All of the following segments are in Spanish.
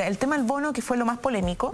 El tema del bono, que fue lo más polémico,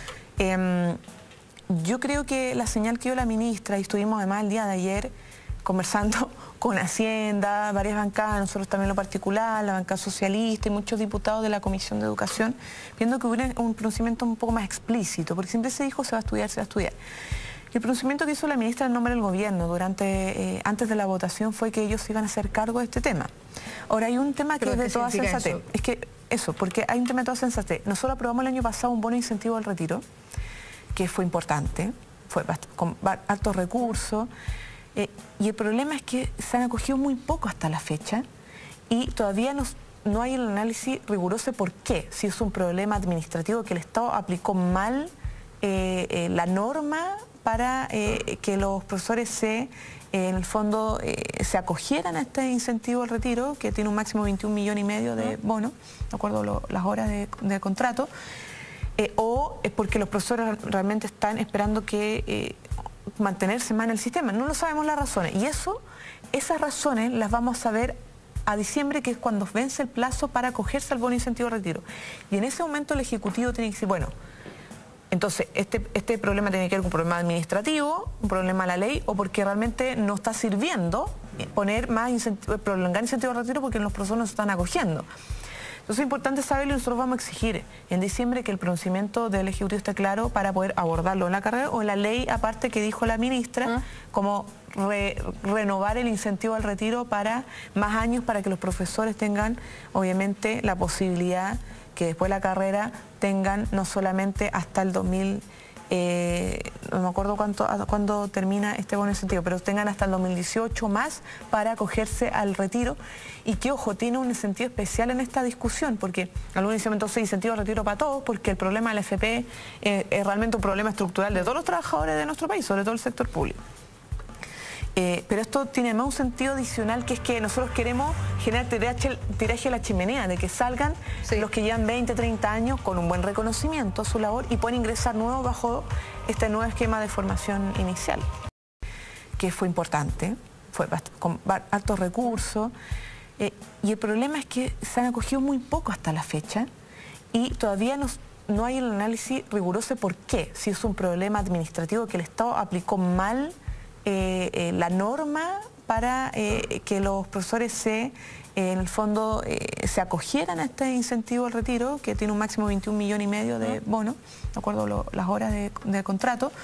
yo creo que la señal que dio la ministra, y estuvimos además el día de ayer conversando con Hacienda, varias bancadas, nosotros también lo particular, la bancada socialista y muchos diputados de la Comisión de Educación, viendo que hubiera un pronunciamiento un poco más explícito, porque siempre se dijo se va a estudiar, se va a estudiar. Y el pronunciamiento que hizo la ministra en nombre del gobierno antes de la votación fue que ellos se iban a hacer cargo de este tema. Ahora hay un tema que es de toda sensatez. Es que eso, porque hay un tema de toda sensatez. Nosotros aprobamos el año pasado un bono incentivo al retiro, que fue importante, fue con altos recursos, y el problema es que se han acogido muy poco hasta la fecha y todavía no hay el análisis riguroso de por qué, si es un problema administrativo que el Estado aplicó mal la norma para que los profesores en el fondo se acogieran a este incentivo al retiro, que tiene un máximo de 21,5 millones de bonos, de acuerdo a las horas de contrato, o es porque los profesores realmente están esperando que mantenerse más en el sistema. No lo sabemos las razones. Y esas razones las vamos a saber a diciembre, que es cuando vence el plazo para acogerse al bono incentivo al retiro. Y en ese momento el Ejecutivo tiene que decir, bueno, entonces este problema tiene que ver con un problema administrativo, un problema de la ley, o porque realmente no está sirviendo prolongar incentivo al retiro porque los profesores no se están acogiendo. Entonces es importante saberlo y nosotros vamos a exigir en diciembre que el pronunciamiento del Ejecutivo esté claro para poder abordarlo en la carrera o en la ley aparte que dijo la ministra, como renovar el incentivo al retiro para más años, para que los profesores tengan obviamente la posibilidad que después de la carrera tengan no solamente hasta el 2000, no me acuerdo cuándo termina este bono incentivo, pero tengan hasta el 2018 más para acogerse al retiro. Y que, ojo, tiene un sentido especial en esta discusión, porque algunos dicen entonces incentivo al retiro para todos, porque el problema del FP es realmente un problema estructural de todos los trabajadores de nuestro país, sobre todo el sector público. Pero esto tiene más un sentido adicional, que es que nosotros queremos generar tiraje a la chimenea, de que salgan los que llevan 20, 30 años con un buen reconocimiento a su labor y pueden ingresar nuevos bajo este nuevo esquema de formación inicial, que fue importante, fue con altos recursos, y el problema es que se han acogido muy poco hasta la fecha y todavía no hay el análisis riguroso de por qué, si es un problema administrativo que el Estado aplicó mal la norma para que los profesores en el fondo se acogieran a este incentivo al retiro, que tiene un máximo de 21,5 millones de bonos, de acuerdo a las horas de contrato,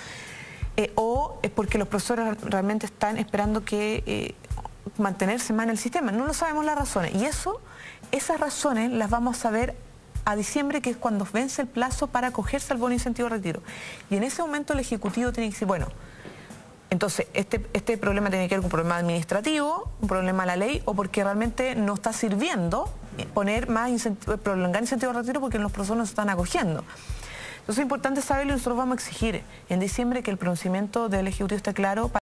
o es porque los profesores realmente están esperando que mantenerse más en el sistema. No lo sabemos las razones. Y esas razones las vamos a saber a diciembre, que es cuando vence el plazo para acogerse al bono incentivo al retiro. Y en ese momento el Ejecutivo tiene que decir, bueno, entonces este problema tiene que ver con un problema administrativo, un problema de la ley, o porque realmente no está sirviendo prolongar incentivo al retiro porque los profesores no se están acogiendo. Entonces es importante saberlo y nosotros vamos a exigir en diciembre que el pronunciamiento del Ejecutivo esté claro.